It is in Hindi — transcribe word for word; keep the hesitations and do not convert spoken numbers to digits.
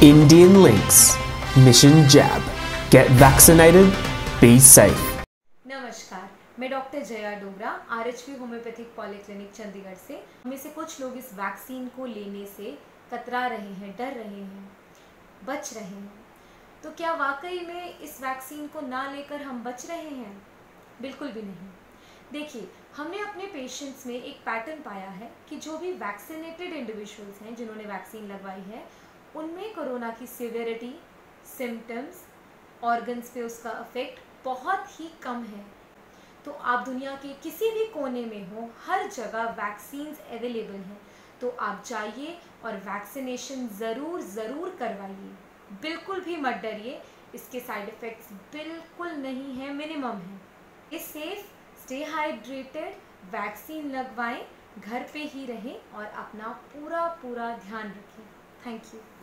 Indian Links Mission Jab. Get vaccinated, be safe. नमस्कार, मैं doctor Jaya Dogra R H P homeopathic polyclinic Chandigarh से। हमें से कुछ लोग इस वैक्सीन को लेने से कतरा रहे हैं, डर रहे हैं, बच रहे हैं। तो क्या वाकई में इस वैक्सीन को ना लेकर हम बच रहे हैं? बिल्कुल भी नहीं। देखिए, हमने अपने पेशेंट्स में एक पैटर्न पाया है कि जो भी वैक्सीनेटेड इंडिविजुअल्स हैं जिन्होंने वैक्सीन लगवाई है, उनमें कोरोना की सिवियरिटी, सिम्टम्स, ऑर्गन्स पे उसका इफेक्ट बहुत ही कम है। तो आप दुनिया के किसी भी कोने में हो, हर जगह वैक्सीन्स अवेलेबल हैं। तो आप जाइए और वैक्सीनेशन ज़रूर ज़रूर करवाइए। बिल्कुल भी मत डरिए, इसके साइड इफ़ेक्ट्स बिल्कुल नहीं है, मिनिमम है। ये सेफ, स्टे हाइड्रेटेड, वैक्सीन लगवाएं, घर पे ही रहें और अपना पूरा पूरा ध्यान रखें। Thank you.